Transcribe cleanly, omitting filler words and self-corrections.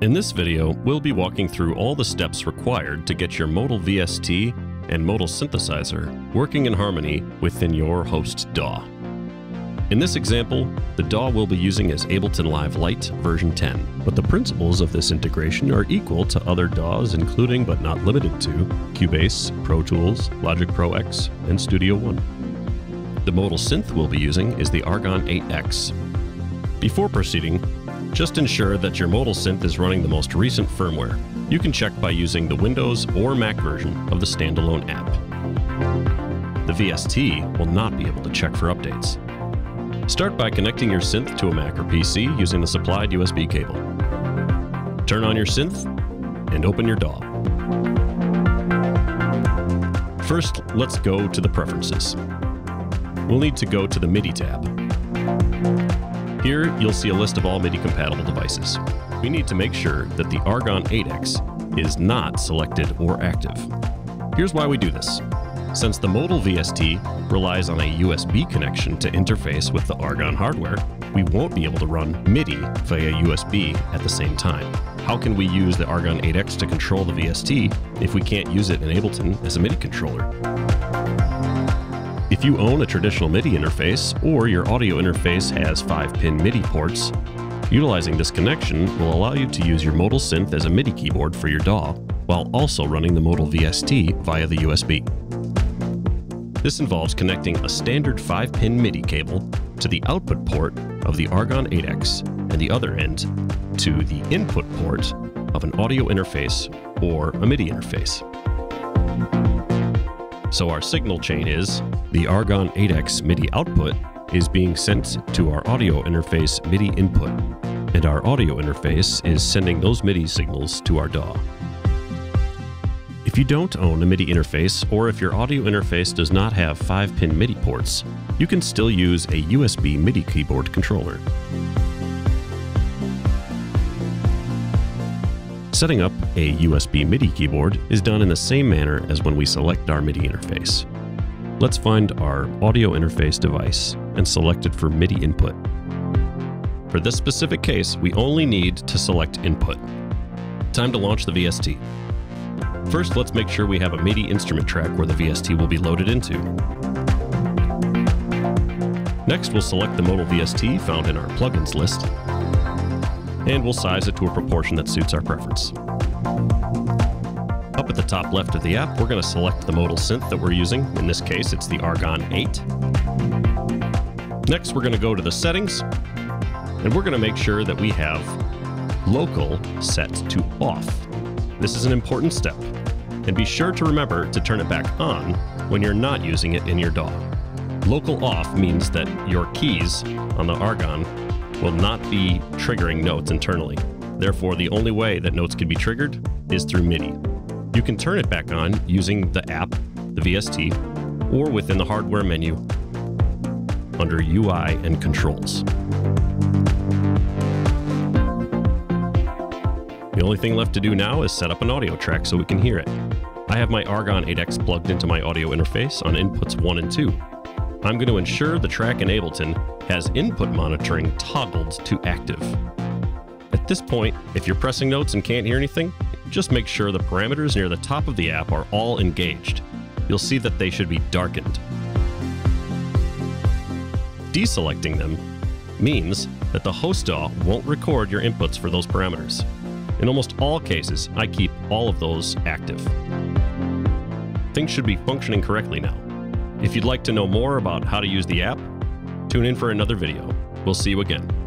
In this video, we'll be walking through all the steps required to get your modal VST and modal synthesizer working in harmony within your host DAW. In this example, the DAW we'll be using is Ableton Live Lite version 10, but the principles of this integration are equal to other DAWs including but not limited to Cubase, Pro Tools, Logic Pro X, and Studio One. The modal synth we'll be using is the Argon 8X. Before proceeding, just ensure that your modal synth is running the most recent firmware. You can check by using the Windows or Mac version of the standalone app. The VST will not be able to check for updates. Start by connecting your synth to a Mac or PC using the supplied USB cable. Turn on your synth and open your DAW. First, let's go to the preferences. We'll need to go to the MIDI tab. Here, you'll see a list of all MIDI-compatible devices. We need to make sure that the Argon 8X is not selected or active. Here's why we do this. Since the modal VST relies on a USB connection to interface with the Argon hardware, we won't be able to run MIDI via USB at the same time. How can we use the Argon 8X to control the VST if we can't use it in Ableton as a MIDI controller? If you own a traditional MIDI interface, or your audio interface has 5-pin MIDI ports, utilizing this connection will allow you to use your modal synth as a MIDI keyboard for your DAW, while also running the modal VST via the USB. This involves connecting a standard 5-pin MIDI cable to the output port of the Argon 8X and the other end to the input port of an audio interface or a MIDI interface. So our signal chain is the Argon 8X MIDI output is being sent to our audio interface MIDI input, and our audio interface is sending those MIDI signals to our DAW. If you don't own a MIDI interface, or if your audio interface does not have 5-pin MIDI ports, you can still use a USB MIDI keyboard controller. Setting up a USB MIDI keyboard is done in the same manner as when we select our MIDI interface. Let's find our audio interface device and select it for MIDI input. For this specific case, we only need to select input. Time to launch the VST. First, let's make sure we have a MIDI instrument track where the VST will be loaded into. Next, we'll select the modal VST found in our plugins list, and we'll size it to a proportion that suits our preference. Up at the top left of the app, we're going to select the modal synth that we're using. In this case, it's the Argon 8. Next, we're going to go to the settings, and we're going to make sure that we have local set to off. This is an important step, and be sure to remember to turn it back on when you're not using it in your DAW. Local off means that your keys on the Argon will not be triggering notes internally. Therefore, the only way that notes can be triggered is through MIDI. You can turn it back on using the app, the VST, or within the hardware menu under UI and Controls. The only thing left to do now is set up an audio track so we can hear it. I have my Argon 8X plugged into my audio interface on inputs 1 and 2. I'm going to ensure the track in Ableton has input monitoring toggled to active. At this point, if you're pressing notes and can't hear anything, just make sure the parameters near the top of the app are all engaged. You'll see that they should be darkened. Deselecting them means that the host DAW won't record your inputs for those parameters. In almost all cases, I keep all of those active. Things should be functioning correctly now. If you'd like to know more about how to use the app, tune in for another video. We'll see you again.